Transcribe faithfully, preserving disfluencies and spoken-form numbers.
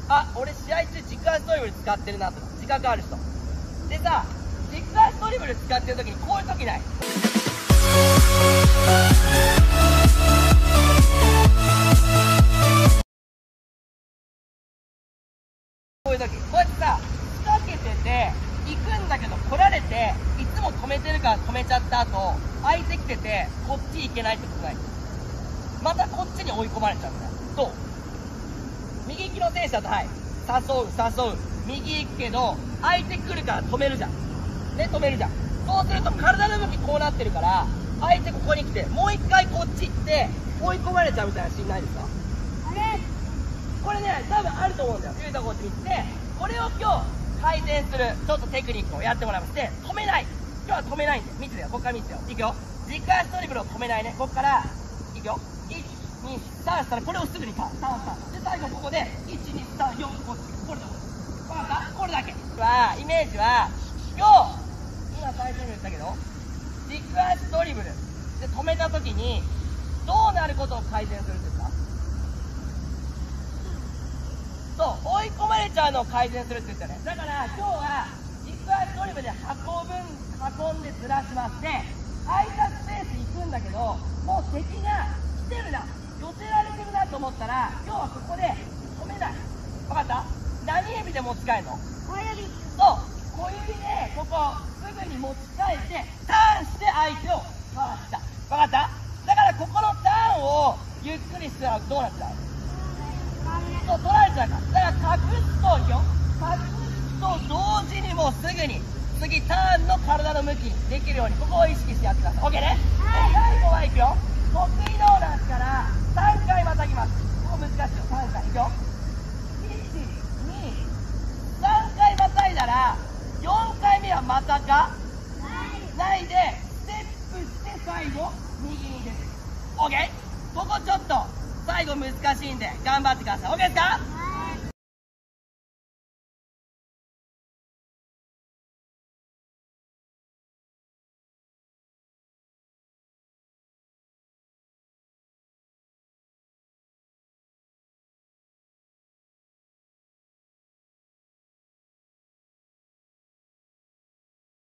あ、俺試合中軸足ドリブル使ってるなとか自覚ある人でさ、軸足ドリブル使ってる時にこういう時ない？こういう時、こうやってさ、仕掛けてて行くんだけど来られて、いつも止めてるから止めちゃった後、相手来ててこっち行けないってことない？またこっちに追い込まれちゃうんだよ。どう？右利きの選手だと、はい、誘う誘う右行くけど相手来るから止めるじゃんね、止めるじゃん。そうすると体の動きこうなってるから、相手ここに来てもう一回こっち行って追い込まれちゃうみたいなシーンないですか？あれこれね、多分あると思うんだよ。ゆうたこっち見て、これを今日改善するちょっとテクニックをやってもらいます。で、止めない、今日は止めないんで見ててよ。こっから見ててよ。いくよ、軸足ドリブルを止めないね。こっからいくよ、いちにさんしたらこれをすぐにターンターンターンで、最後ここでいちにさんよんこっち、これだこれだこれだけはイメージは、今日今最初に言ったけど軸足ドリブルで止めた時にどうなることを改善するんですか？そう、追い込まれちゃうのを改善するって言ったね。だから今日は軸足ドリブルで運ぶん運んでずらしまして、空いたスペース行くんだけど、もう敵が来てるな、寄せられてるなと思ったら、今日はここで止めない。分かった？何指で持ち替えるの？小指。そう、小指でここすぐに持ち替えてターンして相手をかわした。分かった？だからここのターンをゆっくりしたらどうなっちゃう？そう、取られちゃうから。だから隠すといくよ、隠すと同時にもうすぐに次ターンの体の向きにできるように、ここを意識してやってください。 OK ね。で、最後はいくよ、得意ノーランスからさんかいまたぎます。ここ難しいよ、さんかいいくよ、いちにさんかいまたいだらよんかいめはまたかないでステップして最後右に出てくる。 OK。 ここちょっと最後難しいんで頑張ってください。 OK ですか？